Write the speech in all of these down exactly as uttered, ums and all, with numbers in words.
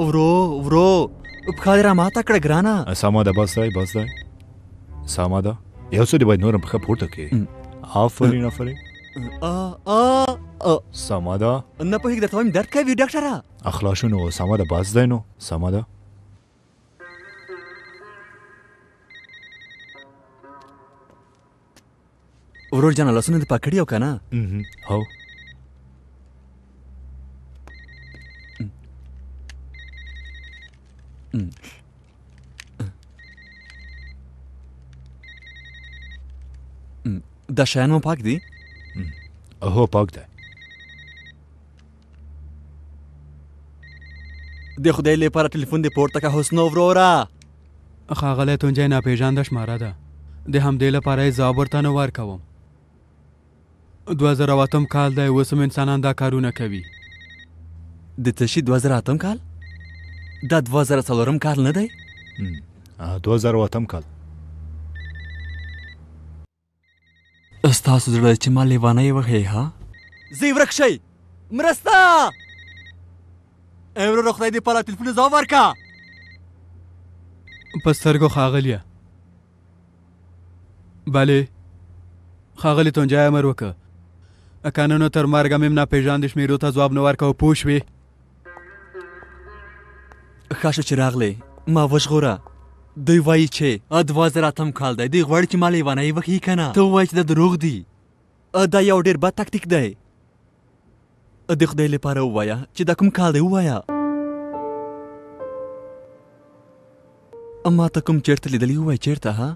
ورو ورو پښه دې راماته کړه ګرانه. سمه ده، بس دی بس دی سمه ده. یو څه دې باید نورم پښه پورته کړې. آفرین آفرین. سمه ده. نه پوهېږم درته وایم درد کوي ډاکټره. اخلاصونو سمه ده، بس دی نو سمه ده. ورور جانه لاسونه دې پاک کړي او که نه؟ هو. دا شیان مو پاک دي؟ هو پاک دی. د خدای لپاره ټلیفون دې پورته که حسنو وروره. ښاغلی تونجی ناپېژانده شماره ده، د همدې لپاره یې ځواب ورته نه ورکوم. دوه زره اتم کال دی، اوس هم انسانان دا کارونه کوي. د څه شي دوه زره اتم کال؟ دا دوه زره څلورم کال نه دی؟ دوه زره اتم کال. ستاسو زړه چې ما لیوانۍ وښیې ها؟ ځئ ورک شئ! مرسته! ای وروره خدای دې پاله ټلیفون ځواب ورکړه. په سترګو ښاغلیه. بلې ښاغلي تونجی امر وکړه که نه نو تر مرګه مې ناپېژاندې شمېرو ته ځواب نه ورکوه. پوه شوې؟ ښه شو چې راغلې، ما وژغوره. دوی وایي چې دوه زره اتم کال دی، دوی غواړي چې ما لیوانۍ وښیي که نه؟ ته ووایې چې دا دروغ دي. دا یو ډېر بد تکتیک دی. د خدای لپاره ووایه چې دا کوم کال دی، ووایه. ما ته کوم چېرته لیدلي ووایه چېرته ها؟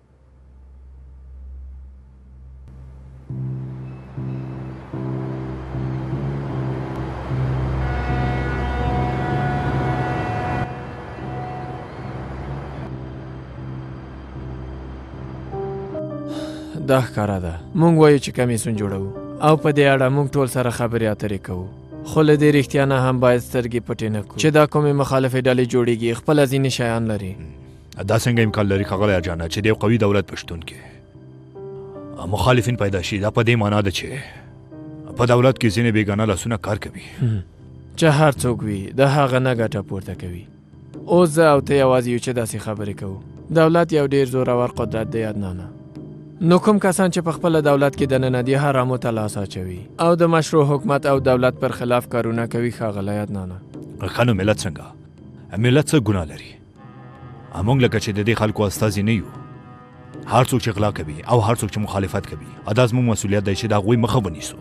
دا ښکاره ده موږ وایو چې کمیسون جوړوو او په دې اړه موږ ټول سره خبرې اترې کوو، خو له دې رښتیا نه هم باید سترګې پټې نه کړو چې دا کومې مخالفې ډلې جوړېږي خپله ځینې شیان لري. دا څنګه امکان لري ښاغلی اجانه چې د یو قوي دولت په شتون کې مخالفین پیدا شي؟ دا په دې معنا ده چې په دولت کې ځینې بېګانه لاسونه کار کوي. چې هر څوک وي د هغه نه ګټه پورته کوي. اوس زه او ته یوازې یو چې داسې خبرې کوو. دولت یو ډېر زورور قدرت دی عدنانه. نو کوم کسان چې په خپله دولت کې دننه دي حرامو ته لاس اچوي او د مشروع حکومت او دولت پر خلاف کارونه کوي. ښاغلی عدنانه ښه نو ملت څنګه؟ ملت څه ګناه لري؟ موږ لکه چې د دې خلکو استازي نه یو. هر څوک چې غلا کوي او هر څوک چې مخالفت کوي دا زموږ مسؤلیت دی چې د هغوی مخه ونیسو.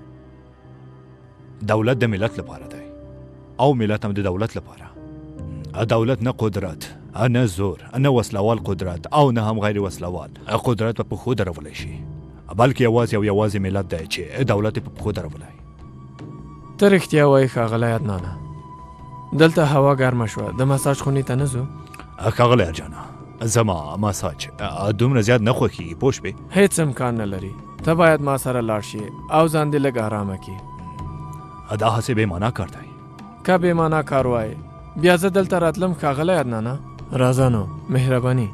دولت د ملت لپاره دی او ملت هم د دولت لپاره. دولت نه قدرت، نه زور، نه وسلوال قدرت او نه هم غیر وسلوال قدرت په پښو درولی شي، بلکې یوازې او یوازې ملت دی چې دولت په پښو درولی. ته رښتیا وایې ښاغلی عدنانه. دلته هوا ګرمه شوه، د مساج خونې ته نه ځو؟ ښاغلی اجانه زما مساج دومره زیات نه خوښېږي، پوه شوې؟ هېڅ امکان نه لري. ته باید ما سره لاړ شي او ځان دې لږ ارامه کړي. دا هسې بې معنا کار دی. که بې معنا کار وایې بیا زه دلته راتلم ښاغلی عدنانه. راځه نو مهرباني.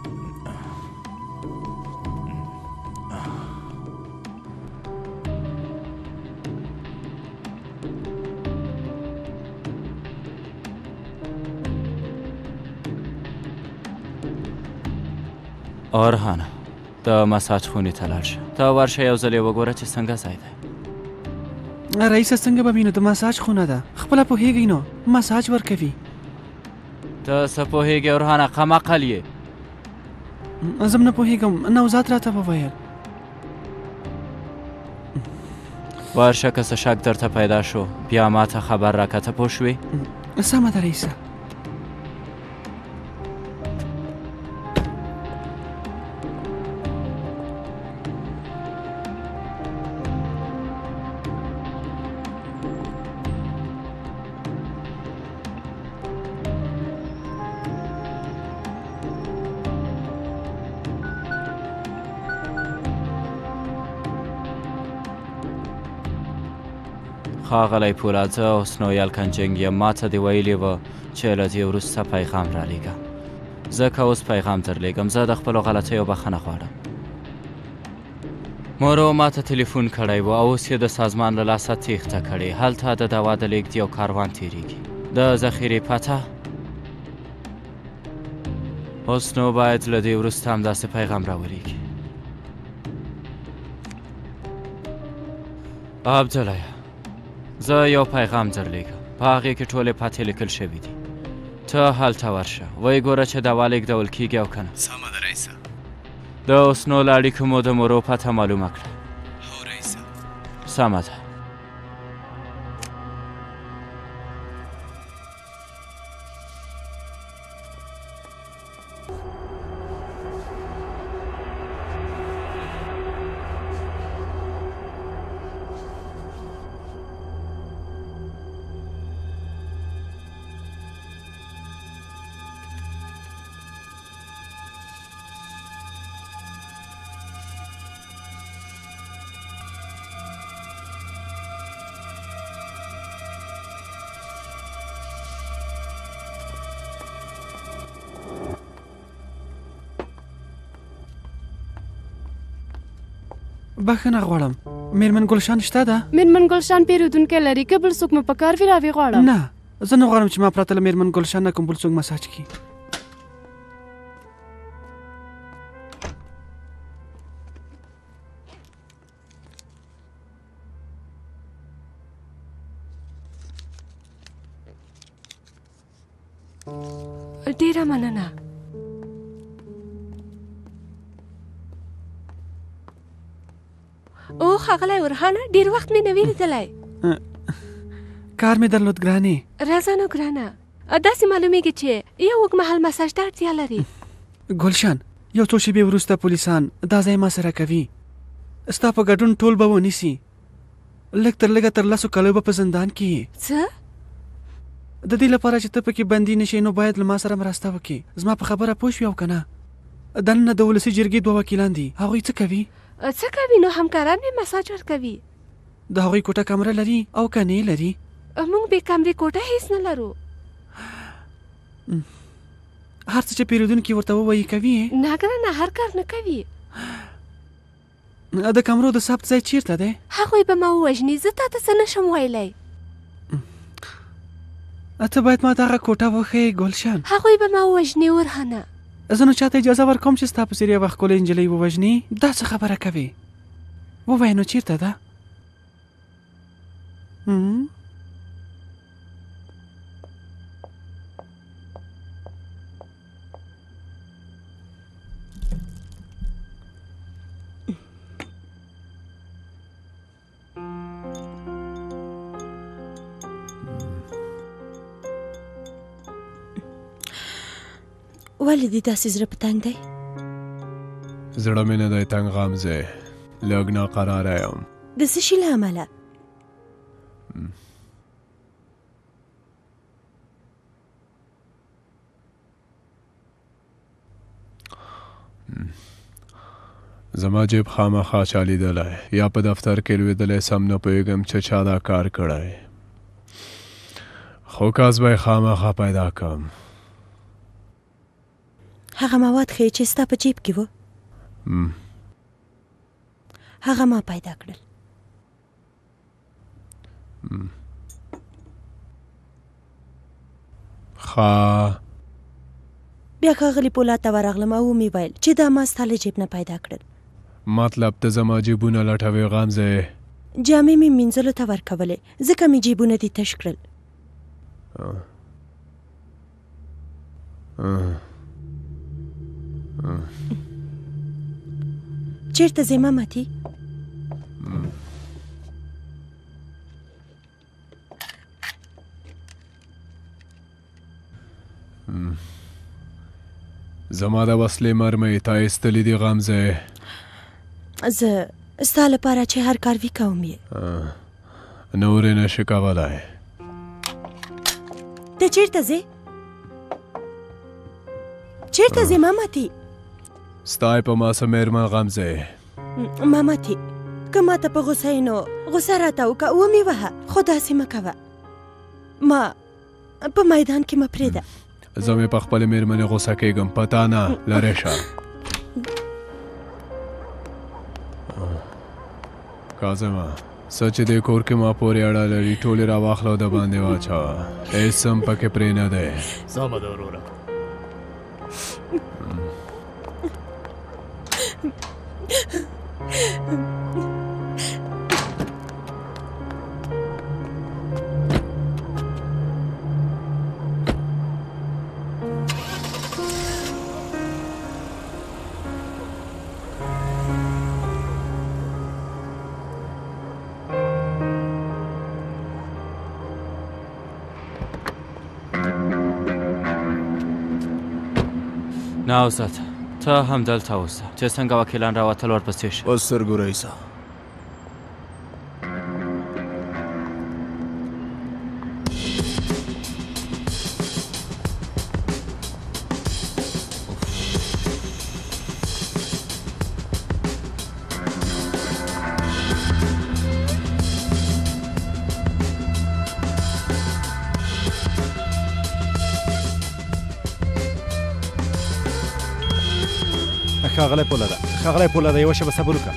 اورهانه ته مساج خونې ته لاړ شه. ته ورشه یو ځل یې وګوره چې څنګه ځای دی. رئیسه څنګه به وینو؟ د مساج خونه ده، خپله پوهېږئ نو مساج ورکوي. ته څه پوهېږې اورهانه؟ قمقل یې. زه هم نه پوهېږم، نوزاد راته وویل. ورشه که څه شک درته پیدا شو بیا ما ته خبر راکړه. ته پوه شوې؟ سمه ده رئیسه. ښاغلی پولاد، زه حسنو یلکنجنګ یم. ما ته دې ویلي وه چې له دې وروسته پیغام رالیږه. ځکه اوس پیغام درلیږم. زه د خپلو غلطیو بخښنه غواړم. مورو ما ته تلیفون کړی و او اوس یې د سازمان له لاسه تېښته کړې. هلته د دوا د لیږد یو کاروان تېرېږي. د ذخیرې پته اوس نو باید له دې وروسته همداسې پیغام راولېږي. عبدالله، زه یو پیغام درلېږم، په هغې کې ټولې پاتې لیکل شوي دي. ته هلته ورشه، ویې ګوره چې دوا لېږدول کېږي او که نه. سمه ده رئیسه. د اوسنو له اړیکو مو د مرو پته معلومه کړه. هو رئیسه. سمه ده. بخښنه غواړم، میرمن ګلشان شته ده؟ میرمن ګلشان پیرودونکی لري که بل څوک مو په کار وي راویې غواړم. نه، زه نه غواړم چې ما پرته له میرمن ګلشان نه کوم بل څوک مساج کړي. ډېره مننه. او ښاغلی ورهانه، ډېر وخت مې نه وي لیدلی. کار مې درلود ګرانې. راځه نو ګرانه، داسې معلومیږي چې یو اوږدمهال مساج ته اړتیا لري. ګلشن، یو څو شېبې وروسته پولیسان دا ځای ما سره کوي. ستا په ګډون ټول به ونیسي. لږ تر لږه تر لسو کالو به په زندان کې یې. څه؟ د دې لپاره چې ته پکې بندي نه شې نو باید له ما سره مرسته وکړې. زما په خبره پوه شوې او که نه؟ دننه د ولسي جرګې دوه وکیلان دي، هغوی څه کوي؟ څه کوي؟ نو همکاران مې مساج ورکوي. د هغوی کوټه کمره لري او که نه لري؟ موږ بې کمرې کوټه هیڅ نه لرو. هر څه چې پیرودونکي ورته ووایي کوي؟ نه ګرانه، هر کار نه کوي. د کمرو د ثبت ځای چیرته دی؟ هغوی به ما ووژني، زه تا ته څه نشم ویلی. ته باید ما ته هغه کوټه وښیې ګلشن. هغوی به ما ووژني ورهنه. زه نو چاته اجازه ورکوم چې ستا په څېر یوه ښکلې نجلۍ ووژني؟ دا څه خبره کوې؟ ووایه نو چیرته ده؟ ولې دې داسې زړه په تنګ دی؟ زړه مې نه دی تنګ غمزه، لږ ناقراره یم. د څه شي له امله؟ زما جیب خامخا چا لیدلی یا په دفتر کې لوېدلی، سم نه پوهېږم چې چا دا کار کړی، خو کاس به یې خامخا پیدا کړم. هغه مواد ښیي چې ستا په جیب کې و؟ هغه ما پیدا کړل. ښه، بیا ښاغلي پولاد ته ورغلم او ومې ویل چې دا ما ستا له جیب نه پیدا کړل. مطلب ته زما جیبونه لټوې غمزه؟ جامې مې مینځلو ته ورکولې، ځکه مې جیبونه دې تش کړل. چیرته ځې مامتي؟ زما د وسلې مرمۍ تا ایستلې دي غمزه. زه ستا لپاره چې هر کار وي کوم یې. نورې نشي کولی. ته چیرته ځې؟ چیرته ځې مامتي؟ ستا یې په ما څه مېرمن غمزه. مامتي، که ما ته په غوسه یې نو غوسه راته وکړه، ومې وهه، خو داسې مه کوه. ما په میدان کې مه پرېږده. زه مې په خپلې مېرمنې غوسه کېږم، په تا نه، لرې شه. کاظمه، څه چې دې کور کې ما پورې اړه لري ټولې راواخله او د باندې واچوه، هېڅ هم پکې پرې نه دی. سمه ده وروره. نه اوسات ته هم دلته اوسه چې څنګه وکیلان راوتل ورپسې شه. په سترګو رئیسه. ښاغلی پولاده ښاغلی پولاده یوه شېبه صبر وکړه.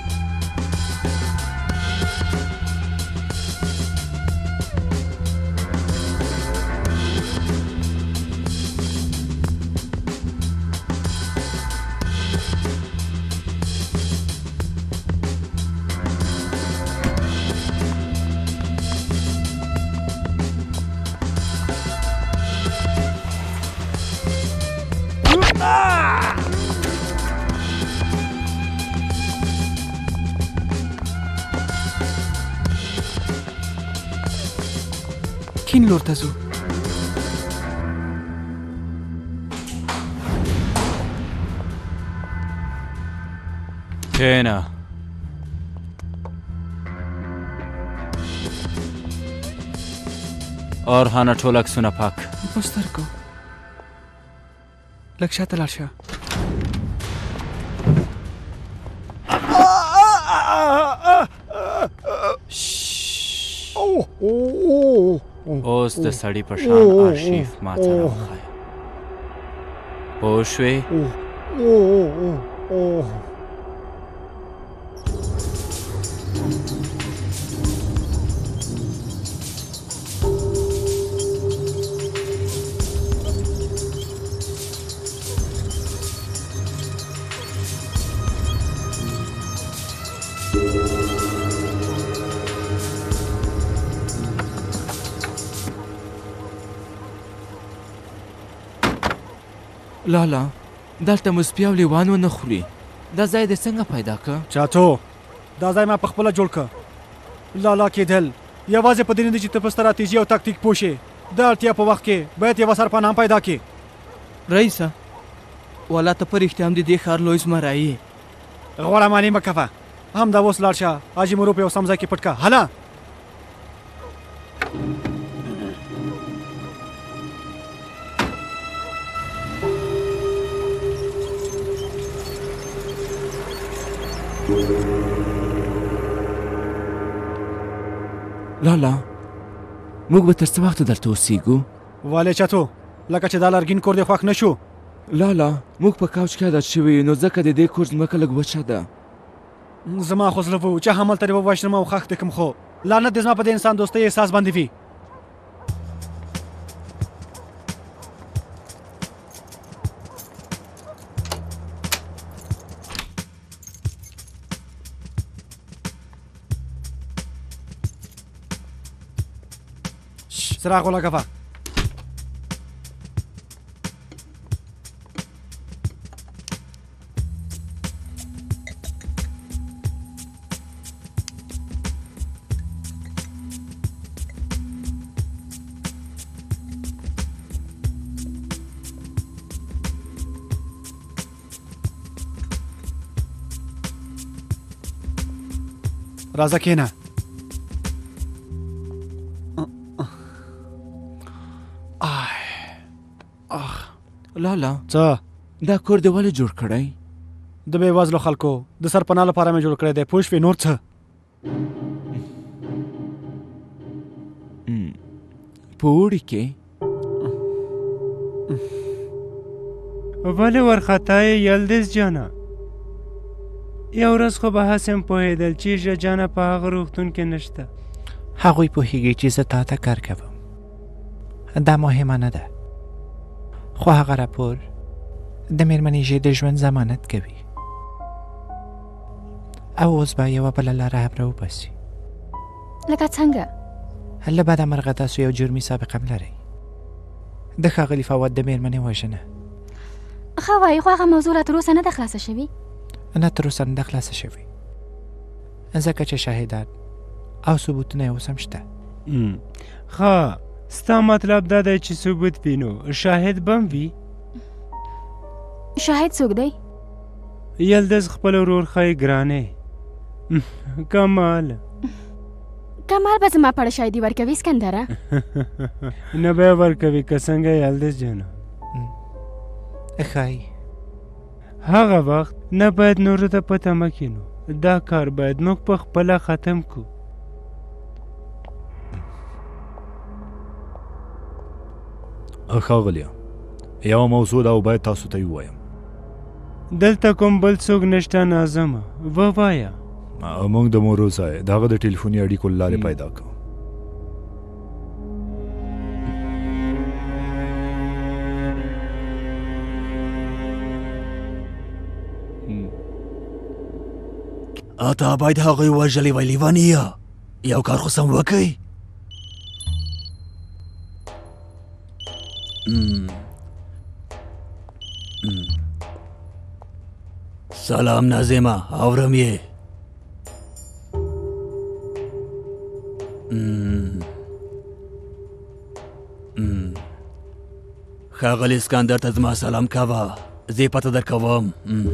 کین لور ته ځو. کښېنه. ارهانه ټول عکسونه پاک. په سترګو لږ شاته لاړ شه. اوس د سړي په شان آرشیف ما ته راوښیه. پوه شوې؟ لالا دلته مو سپي او لیوان ونه خوري. دا ځای دې څنګه پیدا که؟ چاتو دا ځای ما په خپله جوړ که. لالا کېدل یوازې په دې نه دي چې ته په ستراتیژي او تاکتیک پوه شې. د اړتیا په وخت کې باید یوه سرپناه پیدا کړې. رئیسه والا ته په رښتیا هم د دې ښار لوی زمری یې. غوړه مانې مه کوه. همدا اوس لاړ شه حاجي مرو په یو سم ځای کې پټ که. هله لالا موږ به تر څه وخته دلته اوسېږو؟ والې چاتو لکه چې دا لرګین کور دې خوښ نه شو. لالا موږ په کاوچ کې عادت شوي نو ځکه د دې کور ځمکه لږ وچه ده. زما خو زړه و چې همالته دې ووژنم او ښخ دې کړم، خو لعنت دې زما په دې انسان دوستۍ احساس باندې وي. څراغ ولګوه. راځه کېنه. لالا څه دا کور دې ولې جوړ کړی؟ د بې وزلو خلکو د سرپناه لپاره مې جوړ کړی دی. پوه شوې؟ نور څه؟ په اوړي کې ولې وارخطا یې یلدز جانه؟ یو ورځ خو به هسې هم پوهېدل چې ژه جانه په هغه روغتون کې نشته. هغوی پوهېږي چې زه تا ته کار کوم. دا مهمه نه ده، خو هغه راپور د مېرمنې ژې د ژوند ضمانت کوي. او اوس به یوه بله لاره هم راوباسي. لکه څنګه؟ له بده مرغه تاسو یو جرمي سابقه هم لرئ. د ښاغلي فواد د مېرمنې وژنه. ښه وایي خو هغه موضوع لا تراوسه نه ده خلاصه شوې؟ نه تراوسه نه ده خلاصه شوې، ځکه چې شاهدان او ثبوتونه یې اوس هم شته. ښه، ستا مطلب دا دی چې ثبوت وي نو شاهد به هم وي؟ شاهد څوک دی؟ یلدز خپل ورور ښایي ګرانې کمال. کمال به زما په اړه شاهدي ورکوي سکندره؟ نه به یې ورکوي که څنګه یلدز جانه. ښایي هغه وخت نه باید نورو ته پته مه کینو. دا کار باید موږ په خپله ختم کړو. ښاغلیه، یوه موضوع ده او باید تاسو ته یې ووایم. دلته کوم بل څوک نشته ناظمه، ووایه. موږ د مورو ځای د هغه د ټلیفوني اړیکو له لارې پیدا کړو. اته باید هغوی وژلې وای لیوانیه، یو کار خو سم وکئ. سلام ناظمه، اورم یې. ښاغلي اسکندر ته زما سلام کوه، زه یې پته درکوم.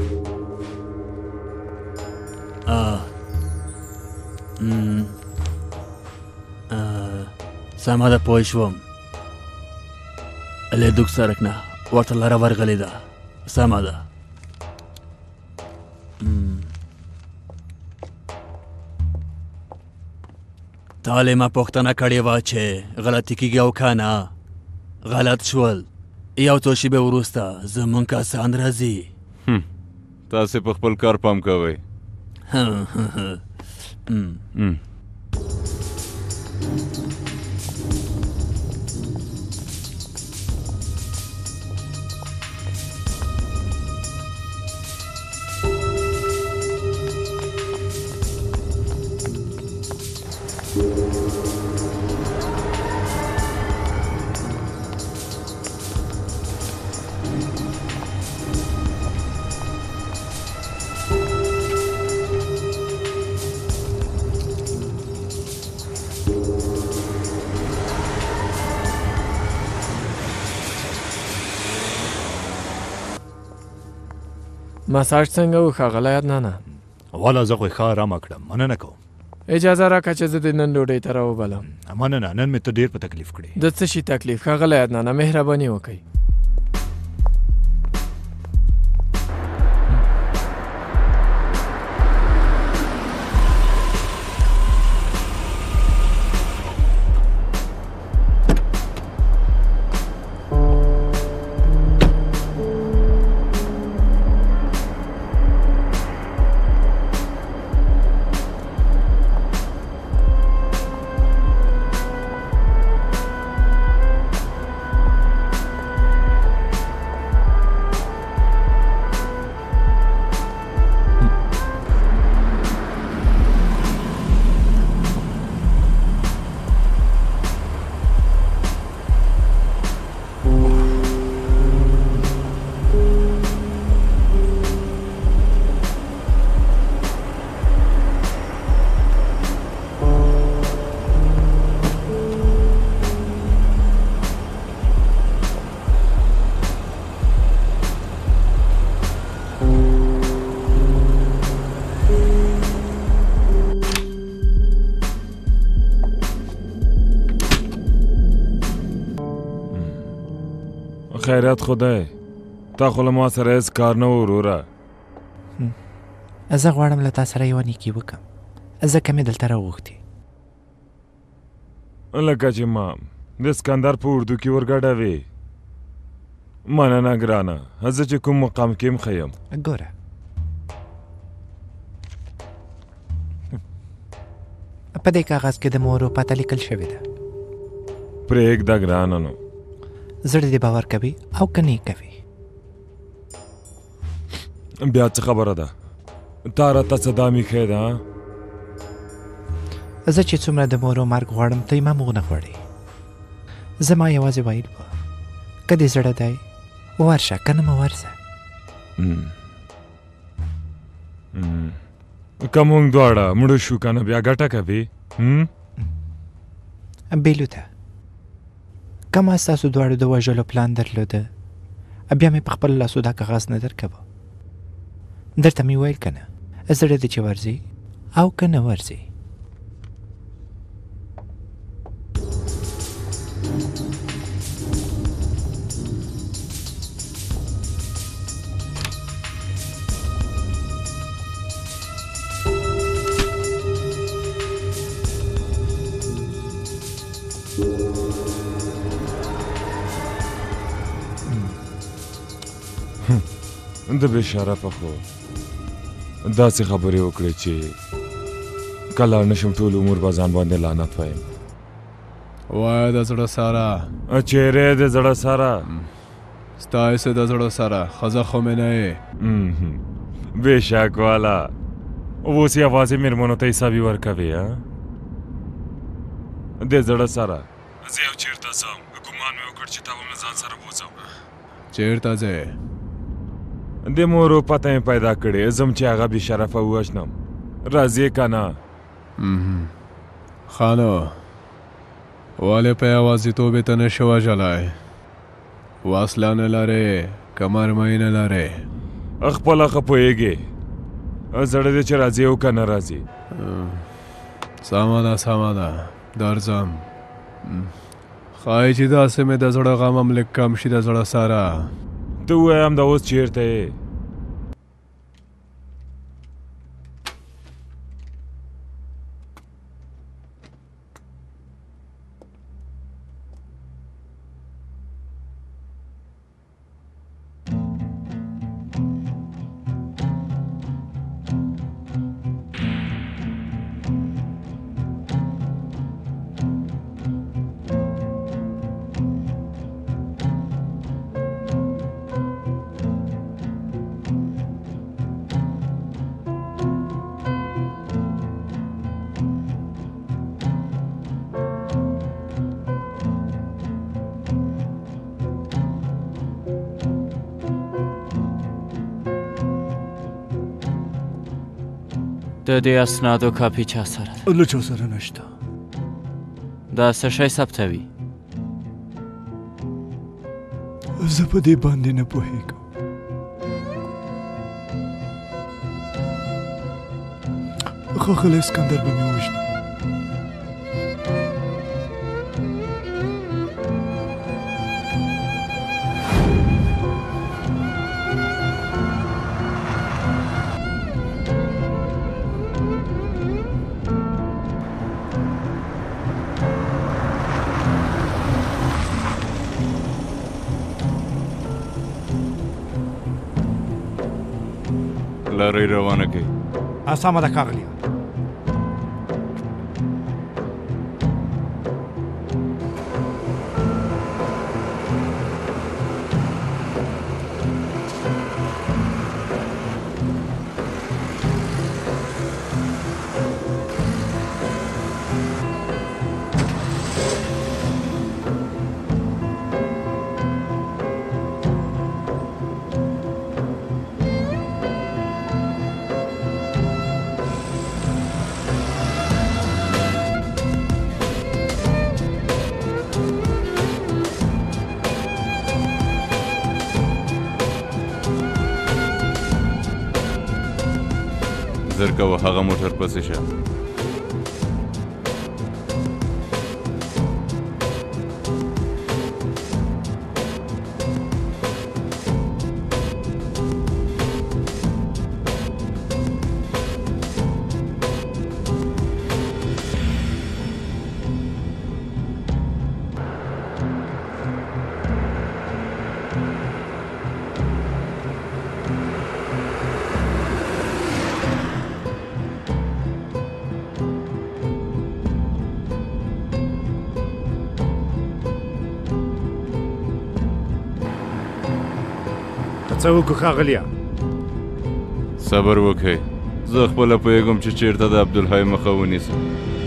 سمه ده، پوه شوم. لیدوک سړک نه ورته لاره ورغلې ده. سمه ده. تالې ما پوښتنه کړې وه چې غلطي کېږي او که نه. غلط شول. یو څو شېبې وروسته زموږ کسان راځي. تاسې په خپل کار پام کوئ. مساج څنګه و ښاغلی عدنانه؟ والا زه خو یې ښه ارامه کړم، مننه کوم. اجازه راکړه چې زه د نن ډوډۍ ته راوبلم. مننه، نن مې ته ډېر په تکلیف کړې. د څه شي تکلیف ښاغلی عدنانه؟ مهرباني وکئ. خیرات خدای، تا خو له ما سره هېڅ کار نه و وروره. زه غواړم له تا سره یوه نیکي وکړم، ځکه مې دلته راوغوښتې. لکه چې ما د اسکندر په اردو کې ورګډوې. مننه ګرانه، زه چې کوم مقام کې م ښه یم. ګوره په دې کاغذ کې د مورو پته لیکل شوې ده. پرېږده ګرانه نو. زړه دې باور کوي او که نه کوي. بیا څه خبره ده؟ تا راته څه دا میښې ده؟ زه چې څومره د مور و مرګ غواړم ته یې ما موږ نه غواړې. زما یوازې ویل به که دې زړه دی ورشه که نه مه ورځه. که موږ دواړه مړه شو که نه بیا ګټه کوي؟ بېلوته که ما ستاسو دواړو د وژلو پلان درلوده بیا مې په خپلو لاسو دا کاغذ نه درکوه. درته مې ویل که نه زړه دې چې ورځي او که نه ورځي. د بېشرفه خو داسې خبرې وکړې چې کله نشم ټول عمر به ځان باندې لعنت وایم. وایه د زړه سره چیرې د زړه سره ستایسې د زړه سره ښځه خو مې نه یې. بېشک والا اوس یوازې مېرمنو ته حسابي ورکوې د زړه سره. زه یو چېرته ځم ګمان مې وکړ چې تا به مې ځان سره بوځم. چېرته ځې؟ د مورو پته مې پیدا کړې ځم چې هغه بېشرفه ووژنم. راځې که نه؟ ښه نو ولې په یوازیتوب یې ته نه شې وژلی؟ وسله نه لرې که مرمۍ نه لرې؟ خپله ښه پوهېږې زړه دې چې راځې او که نه راځې. سمه ده سمه ده درځم. ښایي چې داسې مې د زړه غم هم لږ کم شي د زړه سره. ته ووایم دا اوس چېرته یې؟ د دې اسنادو کاپي چا سره ده؟ له چا سره نشته. دا څه شی ثبتوي؟ زه په دې باندې نه پوهېږم. ښاغلی اسکندر به مې وژني. لارۍ روانه کړئ. سمه ده ښاغلیه. زر کوه هغه موټر پسې شه. څه وکړو ښاغلیه؟ صبر وکړئ زه خپله پوهېږم چې چېرته د عبدالحی مخه ونیسم.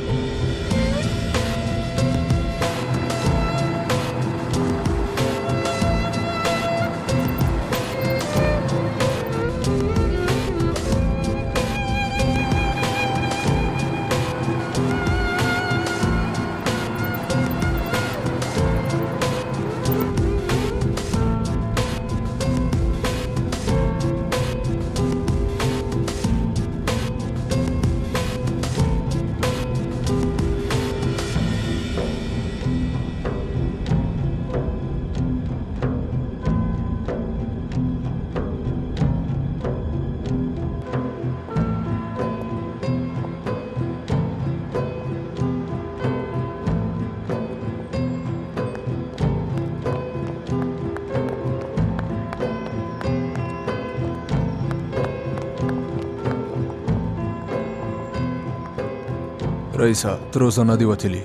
رئیسه تر اوسه نه دی وتلي.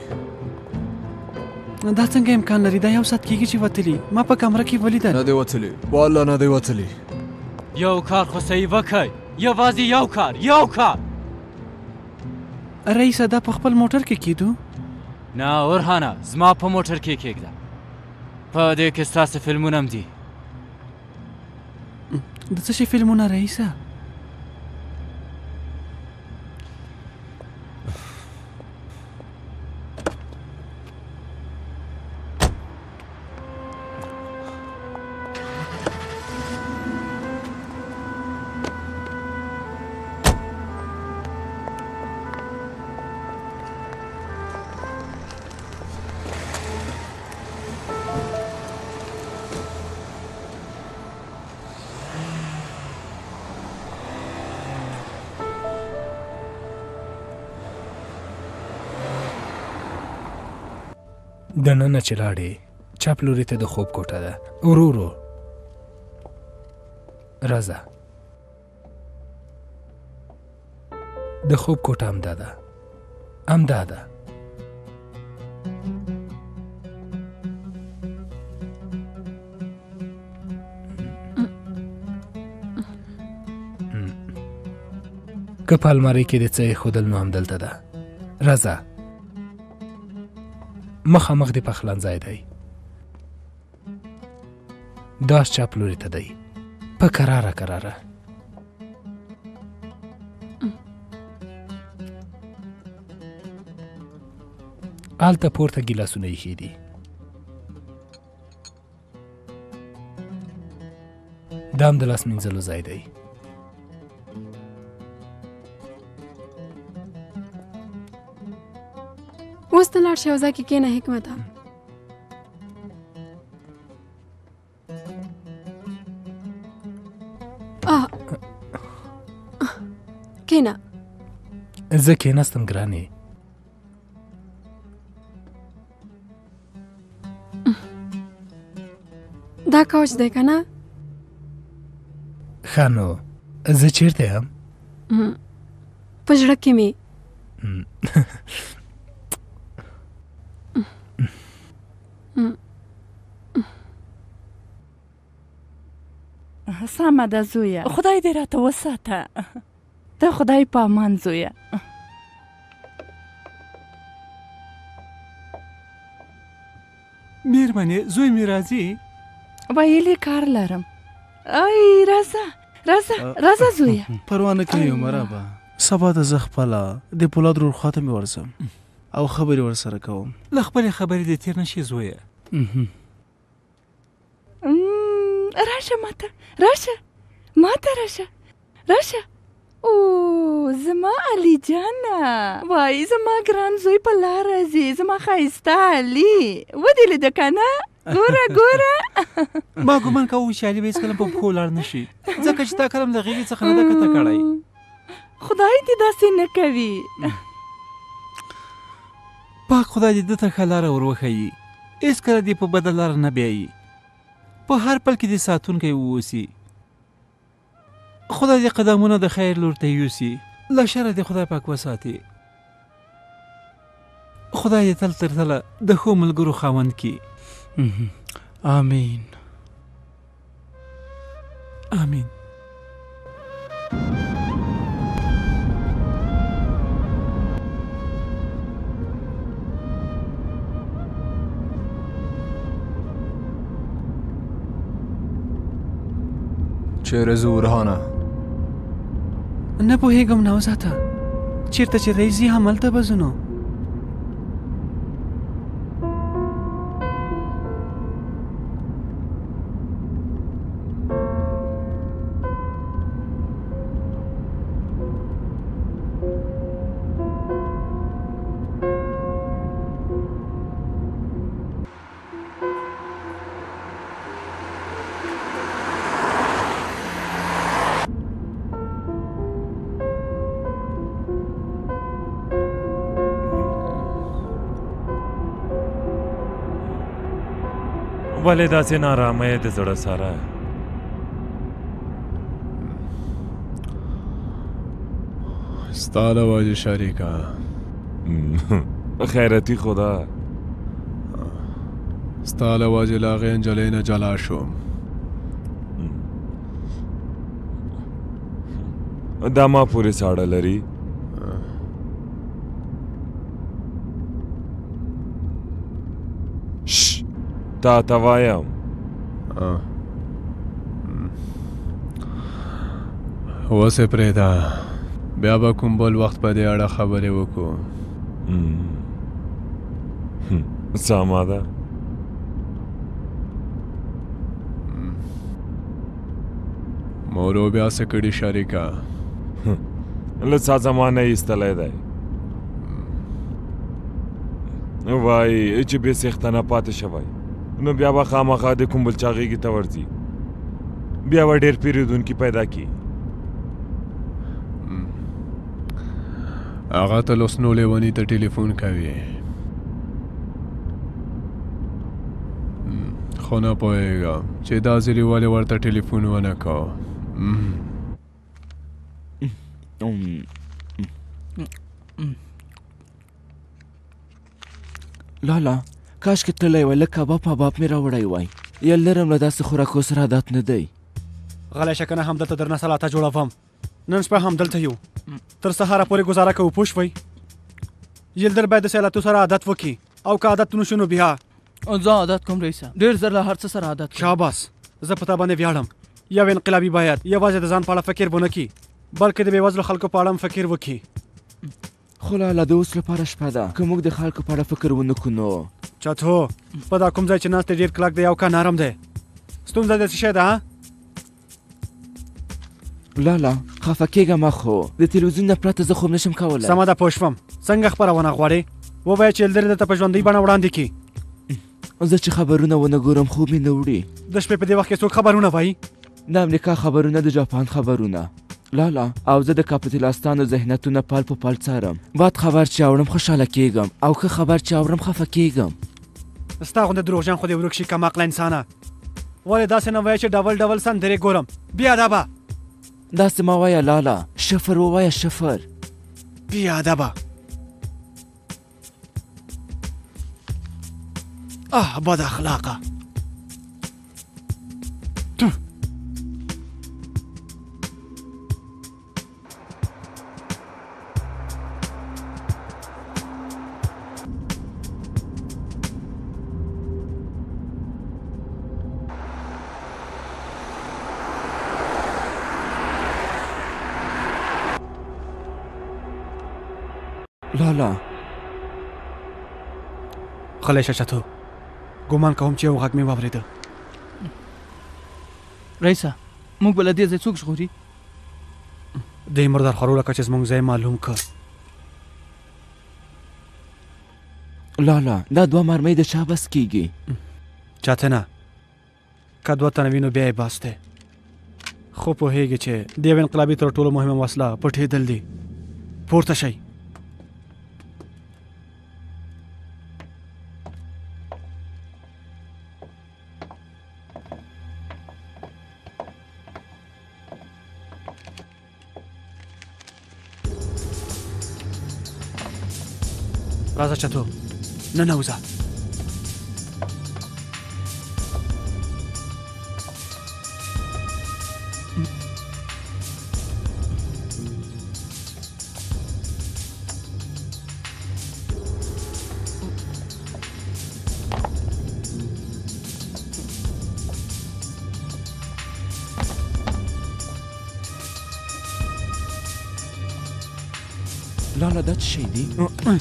دا څنګه امکان لري؟ دا یو ساعت کېږي چې وتلي. ما په کمره کې ولیدل. نه دی وتلي، والله نه دی وتلي. یو کار خو صحیح وکړئ، یوازې یو کار یو کار. رئیسه دا په خپل موټر کې کېدو؟ نه اورهانه، زما په موټر کې کېږده. په دې کې ستاسې فلمونه هم دي. د څه شي فلمونه رئیسه؟ دننه چې لاړې چپ لوري ته د خوب کوټه ده. ورو ورو راځه. د خوب کوټه همدا ده، همدا ده. که په المارۍ کې د څه ایښودل نو همدلته ده. راځه. مخامخ د پخلنځای دی. داس چپ لوري ته دی، په کراره کراره. هلته پورته ګیلاسونه ایښي دي. دا هم د لاس مینځلو ځای دی. اوس ته لاړ شې او ځای کې کښېنه حکمته. کښېنه. زه کښېناستم ګرانې. دا کوچ دی که نه؟ ښه نو زه چېرته یم؟ په زړه کې مې. سمه ده زویه، خدای دې راته وساته. ته خدای په امان زویه. مېرمنې زوی مې راځي. ویلې کار لرم. ای راځه راځه راځه زویه. پروا نه کوي عمره به سبا ته زه خپله د پولاد ورور خواته مې ورځم او خبرې ورسره کوم. له خپلې خبرې دې تېر نه شي زویه. راشه ماته راشه ماته راشه راشه. او زما علي جانه، وای زما ګران زوی په لار راځي. زما ښایسته علي ودې لیده که نه؟ ګوره ګوره. ما ګمان کوم چې علي به هېڅکله په پښو لاړ نه شي، ځکه چې تا کلم د غېږې څخه نه ده کته کړی. خدای دې داسې نه کوي. پاک خدای دې ده ته ښه لاره ور وښیي، هېڅکله دې په بده لاره نه بیایي، په هر پل کې دې ساتونکی واوسي. خدای دې قدمونه د خیر لور ته یوسي، له شره دې خدای پاک وساتي. خدای دې تل تر تله د ښو ملګرو خاوند کړي. آمین آمین. چیرې ځو ورهانه؟ نه پوهېږم نوزاته، چېرته چې رئیس ځي همالته به ځو نو. ولې داسې نارامه یې د زړه سره؟ ستا له وجې شریکه خیرتي خدا، ستا له وجې له هغې نجلۍ نه جلا شوم. دا ما پورې ساړه لري. تا ته وایم اوس یې پرېږده، بیا به کوم بل وخت په دې اړه خبرې وکړو. سمه ده. مورو بیا څه کړي شریکه؟ له څه زمانه یې ایستلی دی. وایي چې بې څښته نه پاتې شوی، نو بیا به خامخا د کوم بل چا غېږې ته ورځي، بیا به ډېر پیرودونکي پیدا کړي. هغه ته لوسنو لیوني ته ټلیفون کوي، خو نه پوهېږم چې دا ځلې ولې ورته ټلیفون ونه کو. لالا کاشکې تللی وای، لږ کباب پباب مې راوړی وای. یل لرم له داسې خوراکو سره عادت نه دی. غلی شه که نه همدلته درنه سلاته جوړوم. نن شپه همدلته یو، تر سهاره پورې ګزاره کوو. پوه شوئ؟ یلدر باید د سلاتو سره عادت وکړي، او که عادت نشو نو بیا زه عادت کوم رئیسه، ډېر زر له هر څه سره عادت کوم. شاباس، زه په تا باندې ویاړم. یو انقلابي باید یوازې د ځان په اړه فکر ونه کړي، بلکې د بېوزلو خلکو په اړه هم فکر وکړي. خو لالا د اوس لپاره شپه ده، که موږ د خلکو په اړه فکر ونه کړو نو چاتو په دا کوم ځای چې ناست دی ډېر کلک دی او که نرم دی؟ ستونزه دې څه شی ده؟ لالا خفه کېږه مه، خو د تلویزیون نه پرته زه خوب نشم کولی. سمه ده، پوه شوم. څنګه خپرونه غواړې؟ ووایه چې یلدرې درته په ژوندۍ بڼه وړاندې کړي. زه چې خبرونه ونه ګورم خوب مې نه وړي. د شپې په دې وخت کې څوک خبرونه وایي؟ د امریکا خبرونه، د جاپان خبرونه لالا، او زه د کاپیتالستانو ذهنیتونه پال په پال څارم. بد خبر چې اورم خوشحاله کېږم، او ښه خبر چې اورم خفه کېږم. ستا غوندې دروغجن خو دې ورک شي کم عقله انسانه. ولې داسې نه وایه چې ډول ډول سندرې ګورم؟ بې ادبه داسې مه وایه لالا، شفر ووایه شفر. بې ادبه اه بد اخلاقه. لالا غلی شه چتو، ګومان کوم چې یو غږ مې واورېده. رئیسه موږ به له دې ځای څوک ژغوري؟ دې مردار خورو لکه چې زموږ ځای معلوم کړ. لالا دا دوه مرمۍ د چا بس کېږي؟ چاته نه، که دوه تنه وي نو بیا یې بس دی. خو پوهېږي چې د یو انقلابي تر ټولو مهمه وسله پټېدل دي. پورته شئ. راځه چتو، ننوځه. لاله دا څه شی دی؟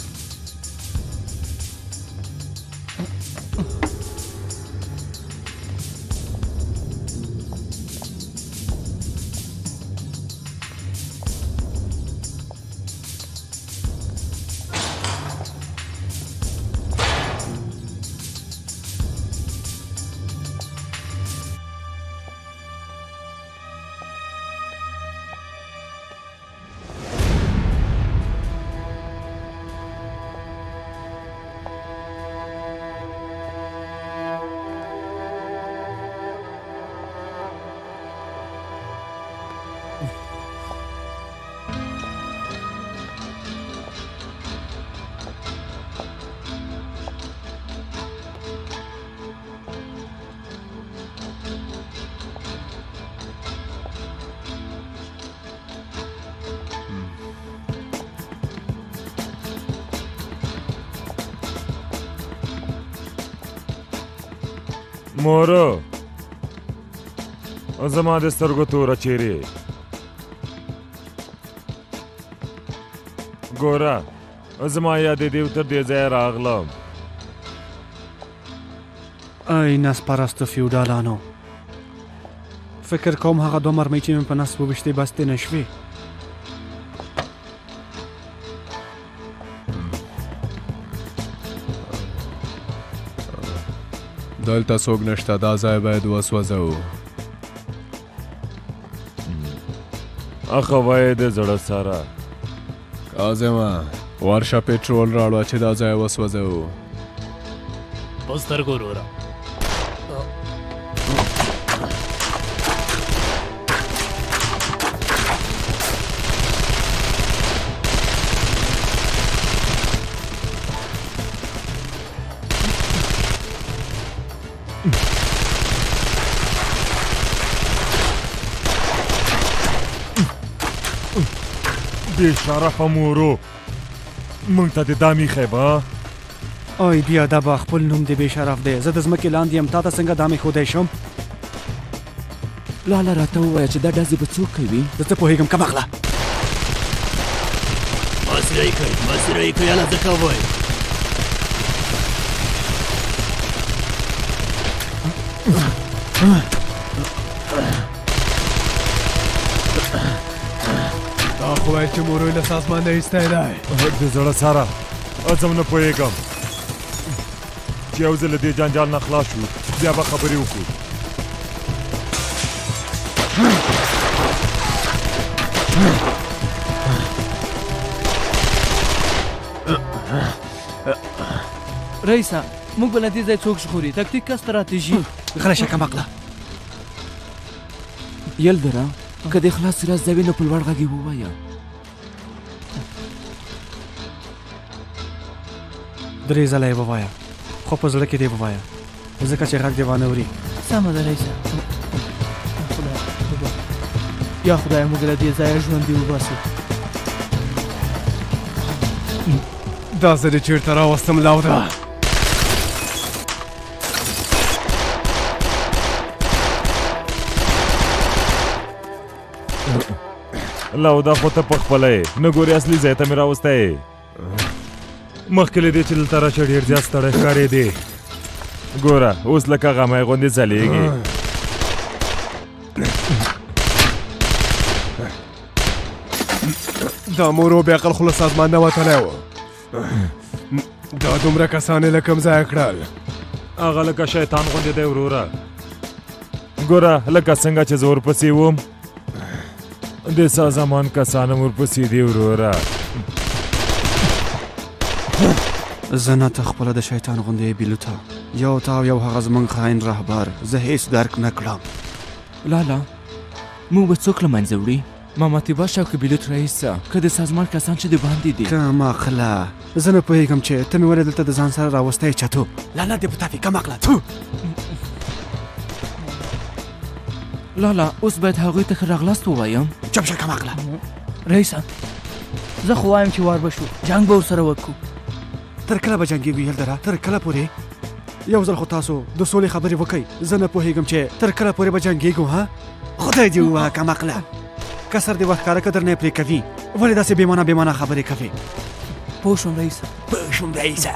مورو زما د سترګو توره چیرې ګوره زما یادې دی تر دې ځایه راغلم. ای نس پرستو فیوډالانو، فکر کوم هغه دوه مرمۍ چې مې په نس وویشتې بس دې نه شوې. دلته څوک نشته، دا ځای باید وسوځو. اخه وای د زړه سره کاظمه ورشه پټرول راوړه چې دا ځای وسوځو. په سترګو وروره. بې شرفه مورو، موږ ته دې دا میښی به؟ اوی بیا دا به خپل نوم دې بې شرف دی. زه د ځمکې لاندې یم، تا ته څنګه دا میښودی شم؟ لاله راته ووایه چې دا ډزې به څوک کوي؟ زه څه پوهېږم، کم اخله. محاصره یې کوي، محاصره یې کوي، هله ځکه وایي. دا خو وایي چې موروی له سازمانه ایستی دی. د زړه سره زه نه پوهېږم چې یو ځل له دې جنجال نه خلاص شو بیا به خبرې وکړو. رئیسه موږ به له دې ځای څوک ژغوري؟ تکتیک که ستراتیژي؟ غلی شه کم عقله. یلدره که د خلاص راز ځوي نو په لوړ غږ یې ووایه. درې ځله یې ووایه، خو په زړه کې دې ووایه، ځکه چې غږ دې وانه اوري. سمه ده رئیسه. یا خدای موږ له دې ځایه ژوندي وباسي. دا زه دې چېرته راوستم لاوده؟ لاوده خو ته پخپله یې نه ګورې اصلي ځای ته مې راوستی یې. مخکې له دې چې دلته راشه ډېر زیات ستړی ښکارېدې. ګوره اوس لکه غمی غوندې ځلېږي. دا مورو بې عقل خو له سازمان نه وتلی و. دا دومره کسان یې له کوم ځایه کړل؟ هغه لکه شیطان غوندې دی وروره. ګوره لکه څنګه چې زه ورپسې وم د سازمان کسان هم ورپسې دي وروره. زه نه ته خپله د شیطان غوندې بیلوته، یو تا او یو هغه زموږ خاین رهبر، زه هیڅ درک نه کړم. لاله موږ به څوک له منځه وړي؟ ماما تیباش او که بیلوت رئیسه که د سازمان کسان چې د باندې دي. کم عقله، زه نه پوهېږم چې ته مې ولې دلته د ځان سره راوستی چتو. لاله دې په تافي، کم عقله. لاله اوس باید هغوی ته ښه راغلاست ووایم. چپ شه کم عقله. رئیسه زه خو وایم چې وار به شو، جنګ به ورسره وکړو. تر کله به جنګېږو یلدره؟ تر کله پورې؟ یو ځل خو تاسو د سولې خبرې وکئ. زه نه پوهېږم چې تر کله پورې به جنګېږو. ها خدای دې ووهه کم عقله، کسر دې وښکاره که درنه یې پرې کوي. ولې داسې بېمانه بېمانه خبرې کوې؟ پوه شوم رئیسه پوه شوم رئیسه.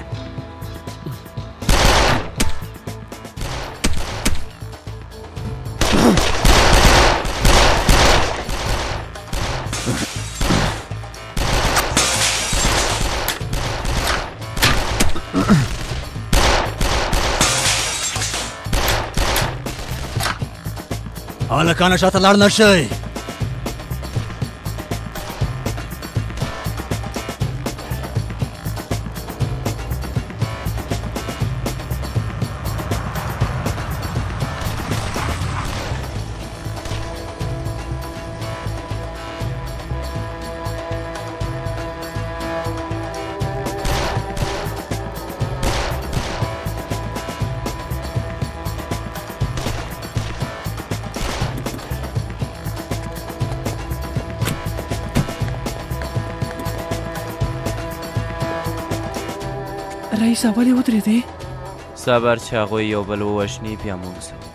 هلکانه شاته لاړ نه شئ. رئیسه ولې ودرېدې؟ صبر چې هغوی یو بل ووژني بیا موږ ځو.